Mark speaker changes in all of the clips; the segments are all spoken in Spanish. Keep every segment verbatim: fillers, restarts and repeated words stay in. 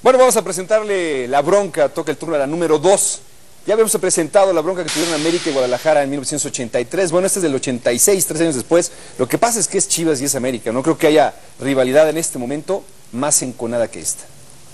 Speaker 1: Bueno, vamos a presentarle la bronca, toca el turno a la número dos. Ya habíamos presentado la bronca que tuvieron América y Guadalajara en mil novecientos ochenta y tres. Bueno, este es del ochenta y seis, tres años después. Lo que pasa es que es Chivas y es América. No creo que haya rivalidad en este momento más enconada que esta.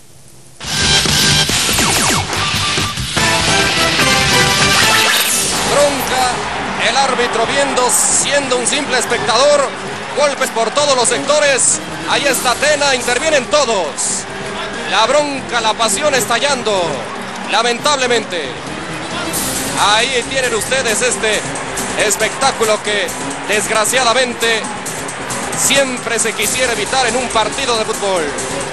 Speaker 2: Bronca, el árbitro viendo, siendo un simple espectador. Golpes por todos los sectores. Ahí está Tena, intervienen todos. La bronca, la pasión estallando, lamentablemente. Ahí tienen ustedes este espectáculo que desgraciadamente siempre se quisiera evitar en un partido de fútbol.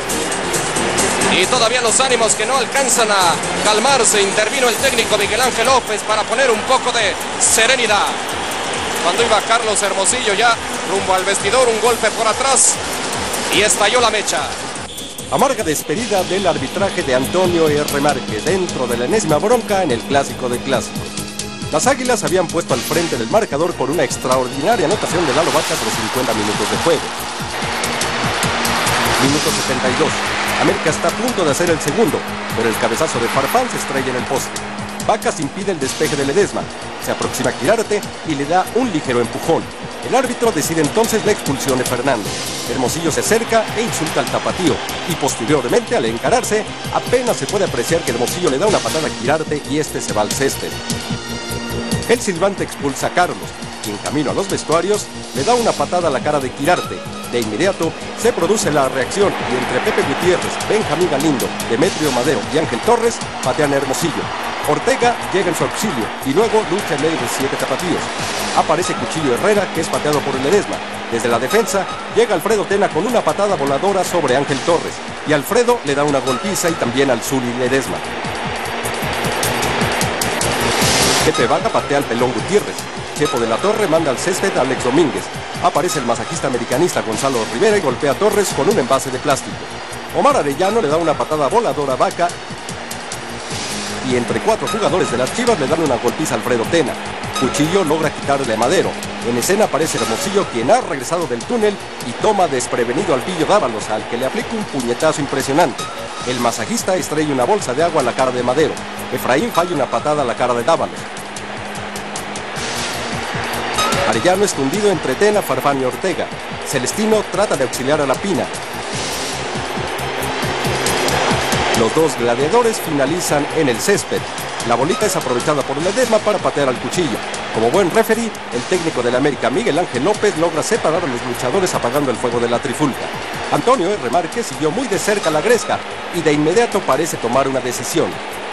Speaker 2: Y todavía los ánimos que no alcanzan a calmarse. Intervino el técnico Miguel Ángel López para poner un poco de serenidad. Cuando iba Carlos Hermosillo ya rumbo al vestidor, un golpe por atrás y estalló la mecha.
Speaker 3: Amarga despedida del arbitraje de Antonio R. Márquez dentro de la enésima bronca en el clásico de clásicos. Las Águilas habían puesto al frente del marcador por una extraordinaria anotación de Lalo Vaca tras cincuenta minutos de juego. Minuto setenta y dos. América está a punto de hacer el segundo, pero el cabezazo de Farfán se estrella en el poste. Vacas impide el despeje de Ledesma. Se aproxima a Quirarte y le da un ligero empujón. El árbitro decide entonces la expulsión de Fernando. Hermosillo se acerca e insulta al tapatío. Y posteriormente, al encararse, apenas se puede apreciar que Hermosillo le da una patada a Quirarte y este se va al césped. El silbante expulsa a Carlos, y en camino a los vestuarios le da una patada a la cara de Quirarte. De inmediato se produce la reacción y entre Pepe Gutiérrez, Benjamín Galindo, Demetrio Madero y Ángel Torres patean a Hermosillo. Ortega llega en su auxilio y luego lucha en medio de siete tapatíos. Aparece Cuchillo Herrera, que es pateado por el Ledesma. Desde la defensa llega Alfredo Tena con una patada voladora sobre Ángel Torres y Alfredo le da una golpiza y también al Zuli Ledesma. Pepe Vaca patea al Pelón Gutiérrez. Chepo de la Torre manda al césped a Alex Domínguez. Aparece el masajista americanista Gonzalo Rivera y golpea a Torres con un envase de plástico. Omar Arellano le da una patada voladora a Vaca y entre cuatro jugadores de las Chivas le dan una golpiza a Alfredo Tena. Cuchillo logra quitarle a Madero. En escena aparece Hermosillo, quien ha regresado del túnel y toma desprevenido al Pillo Dávalos, al que le aplica un puñetazo impresionante. El masajista estrella una bolsa de agua a la cara de Madero. Efraín falla una patada a la cara de Dávalos. Arellano es tundido entre Tena, Farfán y Ortega. Celestino trata de auxiliar a La Pina. Los dos gladiadores finalizan en el césped. La bolita es aprovechada por Ledesma para patear al Cuchillo. Como buen referee, el técnico del América, Miguel Ángel López, logra separar a los luchadores apagando el fuego de la trifulca. Antonio R. Márquez siguió muy de cerca la gresca y de inmediato parece tomar una decisión.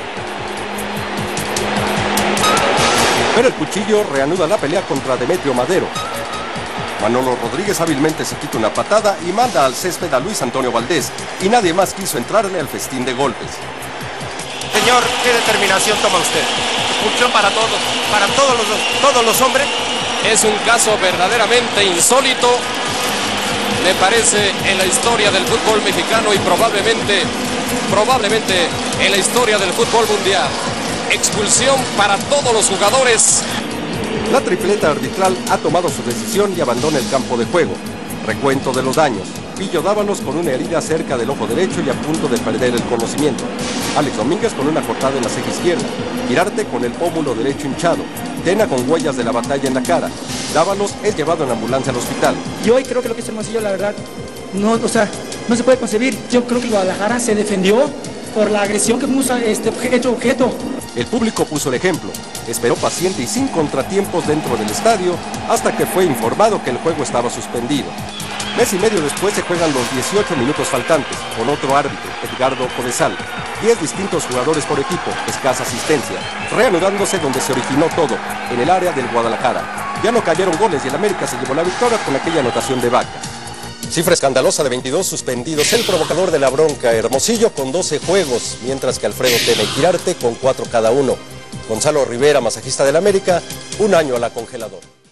Speaker 3: Pero el Cuchillo reanuda la pelea contra Demetrio Madero. Manolo Rodríguez hábilmente se quita una patada y manda al césped a Luis Antonio Valdés, y nadie más quiso entrarle al festín de golpes.
Speaker 4: Señor, ¿qué determinación toma usted? ¿Expulsión para todos, para todos los, todos los hombres?
Speaker 2: Es un caso verdaderamente insólito, me parece, en la historia del fútbol mexicano y probablemente, probablemente en la historia del fútbol mundial. Expulsión para todos los jugadores.
Speaker 3: La tripleta arbitral ha tomado su decisión y abandona el campo de juego. Recuento de los daños. Pillo Dávalos con una herida cerca del ojo derecho y a punto de perder el conocimiento. Alex Domínguez con una cortada en la ceja izquierda. Quirarte con el pómulo derecho hinchado. Tena con huellas de la batalla en la cara. Dávalos es llevado en ambulancia al hospital.
Speaker 5: Y hoy creo que lo que hizo Hermosillo, la verdad, no, o sea, no se puede concebir. Yo creo que Guadalajara se defendió por la agresión que puso este objeto, objeto.
Speaker 3: El público puso el ejemplo, esperó paciente y sin contratiempos dentro del estadio hasta que fue informado que el juego estaba suspendido. Mes y medio después se juegan los dieciocho minutos faltantes, con otro árbitro, Edgardo Codesal, diez distintos jugadores por equipo, escasa asistencia, reanudándose donde se originó todo, en el área del Guadalajara. Ya no cayeron goles y el América se llevó la victoria con aquella anotación de Vaca. Cifra escandalosa de veintidós suspendidos, el provocador de la bronca, Hermosillo con doce juegos, mientras que Alfredo Tena y Quirarte con cuatro cada uno. Gonzalo Rivera, masajista del América, un año a la congeladora.